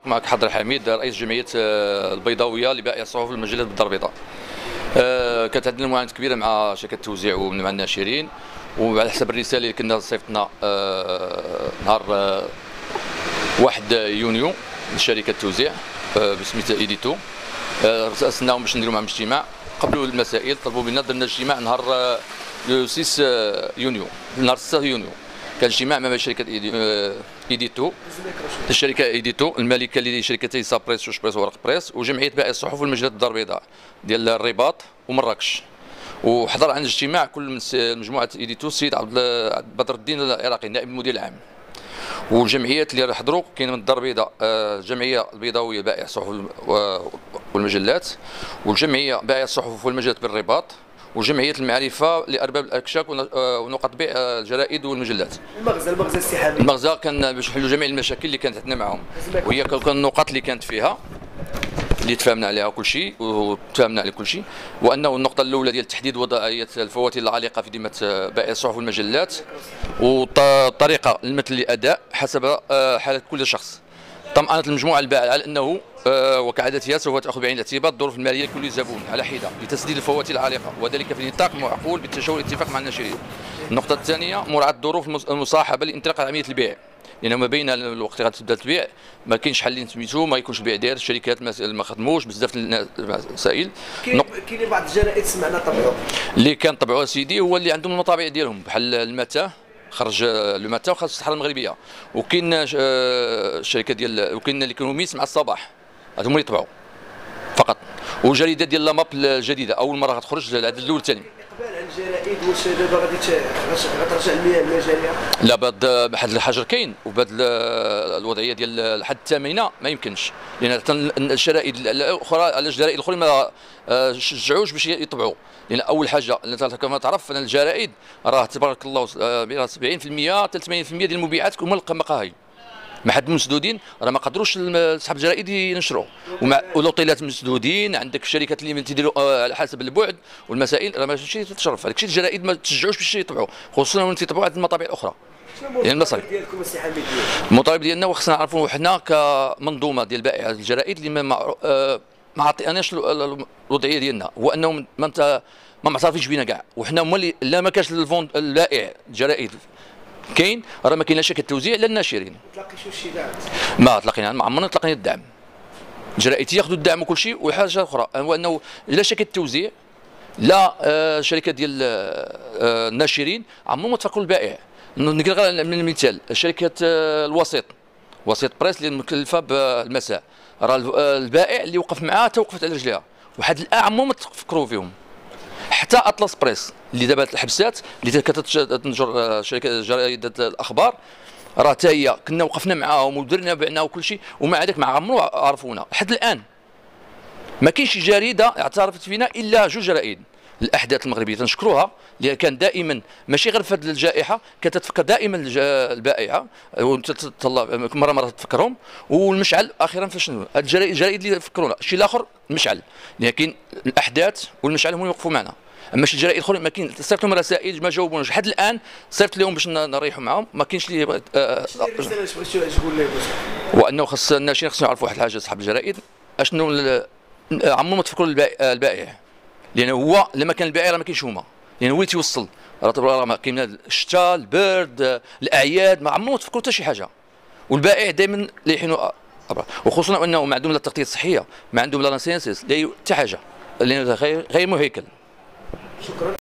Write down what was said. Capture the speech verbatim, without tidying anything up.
معك حضر حميد رئيس جمعيه البيضاويه لبائع الصحف والمجلات بالدار البيضاء. كانت عندنا معاناه كبيره مع شركه التوزيع ومع الناشرين، وعلى حسب الرساله اللي كنا صيفطنا نهار واحد يونيو لشركه التوزيع بسميتها ايديتو، راسلناهم باش نديروا معهم اجتماع. قبلوا المسائل طلبوا منا درنا اجتماع نهار ستة يونيو، نهار ستة يونيو كان اجتماع مع شركه ايديتو، الشركه ايديتو المالكه لشركتي سابريس وشبريس وورق بريس، وجمعيه بائع الصحف والمجلات الدار البيضاء ديال الرباط ومراكش. وحضر عن الاجتماع كل من مجموعه ايديتو السيد عبد بدر الدين العراقي نائب المدير العام، والجمعيات اللي حضروا كاين من الدار البيضاء الجمعيه البيضاويه بائع الصحف والمجلات، والجمعيه بائع الصحف والمجلات بالرباط، وجمعيه المعرفه لارباب الاكشاك ونقط بيع الجرائد والمجلات. المغزى المغزى السحابي المغزى كان باش نحلوا جميع المشاكل اللي كانت عندنا معهم، وهي كان النقط اللي كانت فيها اللي تفاهمنا عليها كل شيء وتفاهمنا على كل شيء، وانه النقطه الاولى ديال تحديد وضعيه الفواتير العالقه في ذمه بائع الصحف والمجلات، وطريقه المثل للاداء حسب حاله كل شخص. طمأنت المجموعه البائعه على انه وكعادتها سوف تاخذ بعين الاعتبار الظروف الماليه لكل زبون على حده لتسديد الفواتير العالقه، وذلك في نطاق معقول بالتشاور والاتفاق مع الناشرين. النقطه الثانيه مراعاه الظروف المصاحبه لانطلاق عمليه البيع، لان ما بين الوقت اللي غتبدا البيع ما كاينش حل سميتو، ما يكونش بيع داير، الشركات ما خدموش بزاف المسائل. كاين كاين بعض الجرائد سمعنا طبعوا اللي كان طبعوها سيدي هو اللي عندهم المطابع ديالهم بحال المتاه، خرج لو ماتا وخرج الصحراء المغربيه، وكاين الشركه ديال وكاين ليكونوميست مع الصباح، هادو هما اللي طبعوا فقط. وجريده ديال لاماب الجديده اول مره غتخرج العدد الاول الثاني. اقبال على الجرائد واش دابا غادي غترجع المياه المجاريه؟ لا بعد بحال الحجر كاين، وبهاد الوضعيه ديال الحد الثامنه ما يمكنش، لان الشرائد الاخرى على الجرائد الاخرى ما شجعوش باش يطبعوا، لان اول حاجه كما تعرف ان الجرائد راه تبارك الله سبعين بالمئة حتى ثمانين بالمئة ديال المبيعات هما المقاهي، ما حد مسدودين راه ما قدروش اصحاب الجرائد ينشروا، ومع الاوتيلات مسدودين، عندك الشركات اللي تيديروا على حسب البعد والمسائل راه ماشي تشرف هذاك الشيء. الجرائد ما تشجعوش باش يطبعوا، خصوصا وين تيطبعوا عند المطابع الاخرى. يعني المصاريف ديالكم السي حميد؟ المطالب ديالنا وخصنا نعرفوا حنا كمنظومه ديال بائع الجرائد اللي ما ما عطيناش الوضعيه ديالنا، هو انهم ما انت ما معترفينش بينا كاع، وحنا هما اللي لا ما كانش البائع الجرائد كاين راه ما كاينلاش التوزيع لا الناشرين. ما تلاقيتوش شي دعم؟ ما تلاقينا، ما عمرنا تلاقينا الدعم. الجرائد تياخذوا الدعم وكل شيء، والحاجه الاخرى هو انه لا شركه التوزيع لا الشركه ديال الناشرين عمرهم ما تفكروا البائع. نقول غير من المثال شركه الوسيط وسيط بريس اللي مكلفه بالمساء، راه البائع اللي وقف معاه حتى وقفت على رجليها، وحد الان عمرهم ما تفكروا فيهم. حتى اطلس بريس اللي دابا الحبسات اللي كتنشر شركه جريده الاخبار راه حتى هي كنا وقفنا معاهم ودرنا بعنا وكل شيء، ومع ذلك ما عمرو عرفونا لحد الان. ما كاينش جريده اعترفت فينا الا جوج جرائد. الاحداث المغربيه تنشكروها اللي كان دائما ماشي غير في هذه الجائحه كتتفكر دائما البائعه مره مره تفكرهم، والمشعل اخيرا فاش هاد الجرائد اللي فكرونا. الشيء الاخر المشعل، لكن الاحداث والمشعل هما يوقفوا معنا، اما شي جرائد اخرى ما كاين. صيفط لهم رسائل ما جاوبوناش لحد الان، صيفط لهم باش نريحوا معاهم ما كاينش اللي شنو الرساله اللي بغيتي تقول لهم؟ وانه خاص الناشرين خصهم يعرفوا واحد الحاجه اصحاب الجرائد، اشنو عمرهم ما تفكروا البائع، لان هو لما كان البائع راه ما كاينش هما، لان هو اللي تيوصل راه ما كاين الشتاء البرد الاعياد ما عمرهم تفكروا حتى شي حاجه، والبائع دائما ليحينوا، وخصوصا انه ما عندهم لا التغطيه الصحيه، ما عندهم لا لاسينسيس لا حتى حاجه، لان غير مهيكل. شكرا.